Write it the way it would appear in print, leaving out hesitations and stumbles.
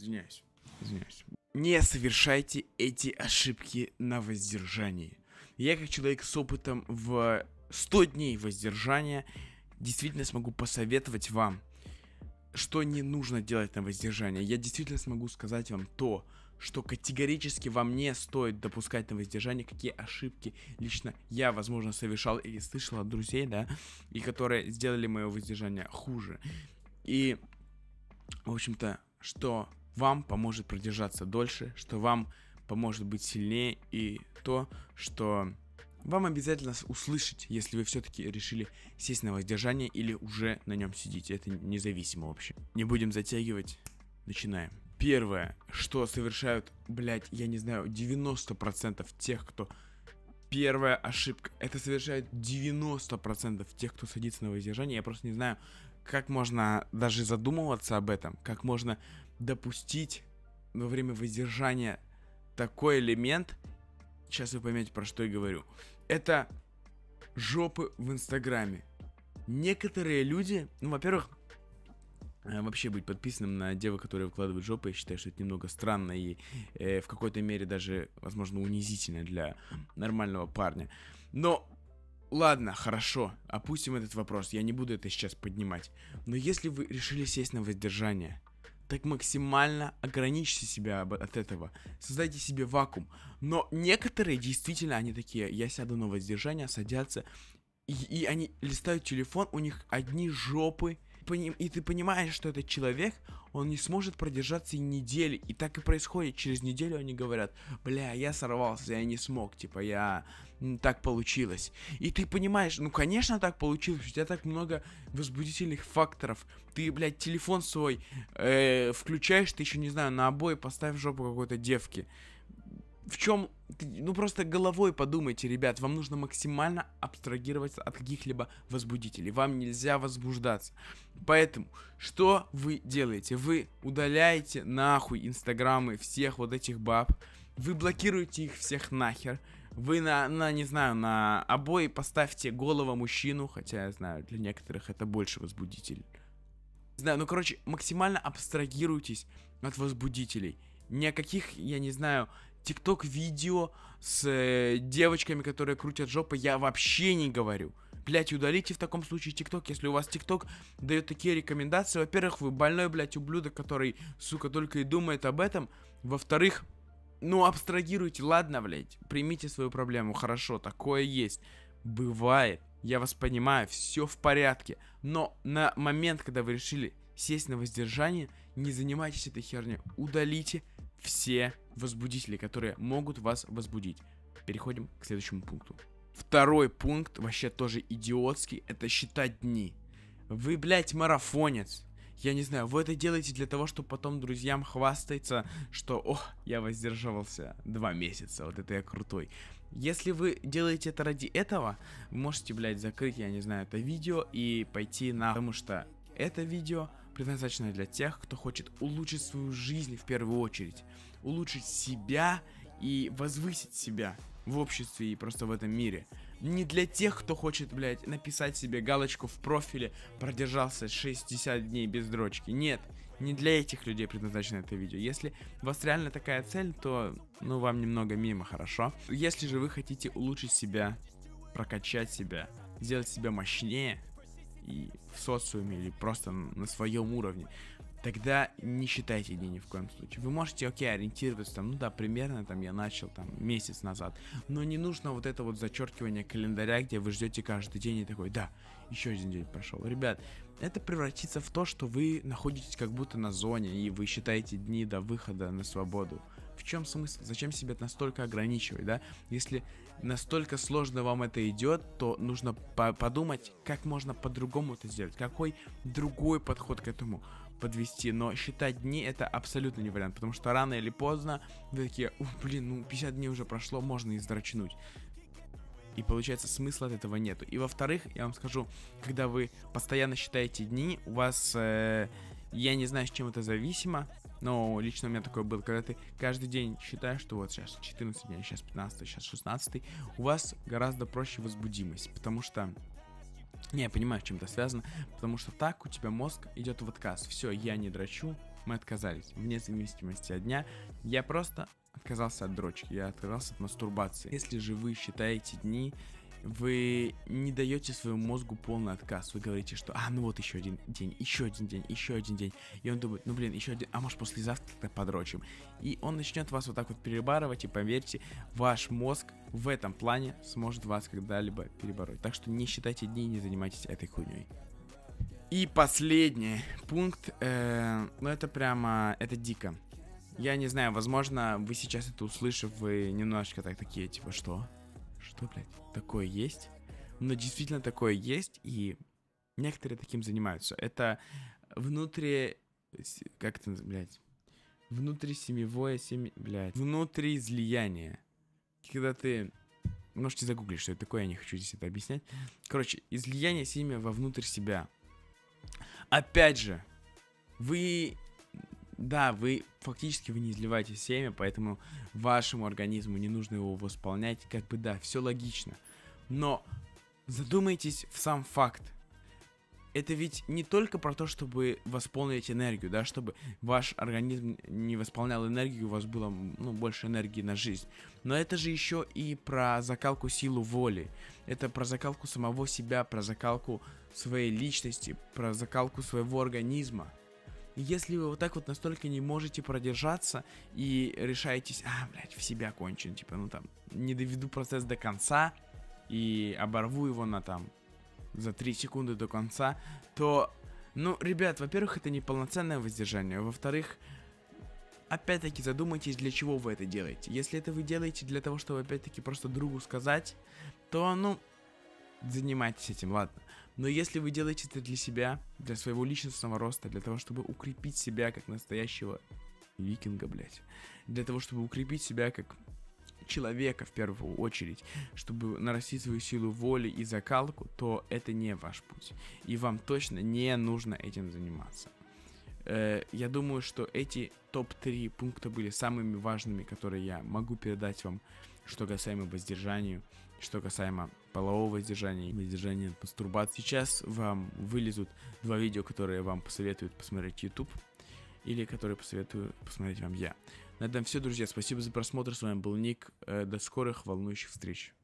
Извиняюсь. Не совершайте эти ошибки на воздержании. Я, как человек с опытом в 100 дней воздержания, действительно смогу посоветовать вам, что не нужно делать на воздержание. Я действительно смогу сказать вам то, что категорически вам не стоит допускать на воздержание, какие ошибки лично я, возможно, совершал или слышал от друзей, да, и которые сделали мое воздержание хуже. И, в общем-то, что вам поможет продержаться дольше, что вам поможет быть сильнее, и то, что вам обязательно услышать, если вы все-таки решили сесть на воздержание или уже на нем сидите. Это независимо вообще. Не будем затягивать. Начинаем. Первое, что совершают, блять, я не знаю, 90% тех, кто... Первая ошибка. Это совершают 90% тех, кто садится на воздержание. Я просто не знаю, как можно даже задумываться об этом, как можно допустить во время воздержания такой элемент. Сейчас вы поймете, про что я говорю. Это жопы в Инстаграме. Некоторые люди, ну, во-первых, вообще быть подписанным на девы, которые выкладывают жопы, я считаю, что это немного странно и в какой-то мере даже, возможно, унизительно для нормального парня. Но ладно, хорошо, опустим этот вопрос, я не буду это сейчас поднимать. Но если вы решили сесть на воздержание, так максимально ограничьте себя от этого. Создайте себе вакуум. Но некоторые действительно, они такие, я сяду на воздержание, садятся, и они листают телефон, у них одни жопы. И ты понимаешь, что этот человек, он не сможет продержаться и недели. И так и происходит. Через неделю они говорят, бля, я сорвался, я не смог, типа, так получилось. И ты понимаешь, ну, конечно, так получилось, у тебя так много возбудительных факторов. Ты, блядь, телефон свой включаешь, ты еще, не знаю, на обои поставь жопу какой-то девки. В чем... Ну, просто головой подумайте, ребят, вам нужно максимально абстрагироваться от каких-либо возбудителей. Вам нельзя возбуждаться. Поэтому, что вы делаете? Вы удаляете нахуй инстаграмы всех вот этих баб. Вы блокируете их всех нахер. Вы не знаю, на обои поставьте голого мужчину. Хотя, я знаю, для некоторых это больше возбудитель. Не знаю, ну, короче, максимально абстрагируйтесь от возбудителей. Ни о каких, я не знаю... ТикТок-видео с девочками, которые крутят жопы, я вообще не говорю. Блять, удалите в таком случае ТикТок, если у вас ТикТок дает такие рекомендации. Во-первых, вы больной, блять, ублюдок, который, сука, только и думает об этом. Во-вторых, ну, абстрагируйте, ладно, блять, примите свою проблему, хорошо, такое есть. Бывает, я вас понимаю, все в порядке. Но на момент, когда вы решили сесть на воздержание, не занимайтесь этой херней, удалите все возбудители, которые могут вас возбудить. Переходим к следующему пункту. Второй пункт, вообще тоже идиотский, это считать дни. Вы, блядь, марафонец. Я не знаю, вы это делаете для того, чтобы потом друзьям хвастаться, что, ох, я воздерживался 2 месяца, вот это я крутой. Если вы делаете это ради этого, вы можете, блядь, закрыть, я не знаю, это видео и пойти на... Потому что это видео предназначено для тех, кто хочет улучшить свою жизнь в первую очередь. Улучшить себя и возвысить себя в обществе и просто в этом мире. Не для тех, кто хочет, блядь, написать себе галочку в профиле, продержался 60 дней без дрочки. Нет, не для этих людей предназначено это видео. Если у вас реально такая цель, то, ну, вам немного мимо, хорошо? Если же вы хотите улучшить себя, прокачать себя, сделать себя мощнее и в социуме, или просто на своем уровне, тогда не считайте дни ни в коем случае. Вы можете, окей, ориентироваться там, ну да, примерно там я начал там месяц назад. Но не нужно вот это вот зачеркивание календаря, где вы ждете каждый день и такой, да, еще один день прошел. Ребят, это превратится в то, что вы находитесь как будто на зоне, и вы считаете дни до выхода на свободу. В чем смысл? Зачем себя настолько ограничивать, да? Если настолько сложно вам это идет, то нужно подумать, как можно по-другому это сделать. Какой другой подход к этому подвести. Но считать дни это абсолютно не вариант, потому что рано или поздно вы такие, блин, ну 50 дней уже прошло, можно и сдрочнуть. И получается, смысла от этого нету. И во-вторых, я вам скажу, когда вы постоянно считаете дни, у вас, я не знаю, с чем это зависимо, но лично у меня такое было, когда ты каждый день считаешь, что вот сейчас 14 дней, сейчас 15, сейчас 16, у вас гораздо проще возбудимость, потому что... Не, я понимаю, с чем это связано, потому что так у тебя мозг идет в отказ. Все, я не дрочу, мы отказались. Вне зависимости от дня. Я просто отказался от дрочки, я отказался от мастурбации. Если же вы считаете дни, вы не даете своему мозгу полный отказ. Вы говорите, что ну вот еще один день, еще один день, еще один день. И он думает, ну блин, еще один, а может послезавтра подрочим. И он начнет вас вот так вот перебарывать, и поверьте, ваш мозг в этом плане сможет вас когда-либо перебороть. Так что не считайте дни и не занимайтесь этой хуйней. И последний пункт, ну это прямо, это дико. Я не знаю, возможно, вы сейчас это услышав, вы немножечко такие, типа, что? Что, блядь, такое есть? Но действительно такое есть, и некоторые таким занимаются. Это как это, блядь? Внутрисемевое внутризлияние. Когда ты... Можете загуглить, что это такое, я не хочу здесь это объяснять. Короче, излияние семя вовнутрь себя. Опять же, вы фактически вы не изливаете семя, поэтому вашему организму не нужно его восполнять. Как бы да, все логично. Но задумайтесь в сам факт. Это ведь не только про то, чтобы восполнить энергию, да, чтобы ваш организм не восполнял энергию, у вас было, больше энергии на жизнь. Но это же еще и про закалку силы воли. Это про закалку самого себя, про закалку своей личности, про закалку своего организма. Если вы вот так вот настолько не можете продержаться и решаетесь, в себя кончен, типа, не доведу процесс до конца и оборву его за 3 секунды до конца, то, ребят, во-первых, это не полноценное воздержание, во-вторых, опять-таки задумайтесь, для чего вы это делаете. Если это вы делаете для того, чтобы опять-таки просто другу сказать, то, занимайтесь этим, ладно. Но если вы делаете это для себя, для своего личностного роста, для того, чтобы укрепить себя как настоящего викинга, блять, для того, чтобы укрепить себя как человека в первую очередь, чтобы нарастить свою силу воли и закалку, то это не ваш путь. И вам точно не нужно этим заниматься. Я думаю, что эти топ-3 пункта были самыми важными, которые я могу передать вам, что касаемо воздержания, что касаемо полового воздержания и воздержания от мастурбации. Сейчас вам вылезут 2 видео, которые вам посоветуют посмотреть YouTube, или которые посоветую посмотреть вам я. На этом все, друзья. Спасибо за просмотр. С вами был Ник. До скорых волнующих встреч.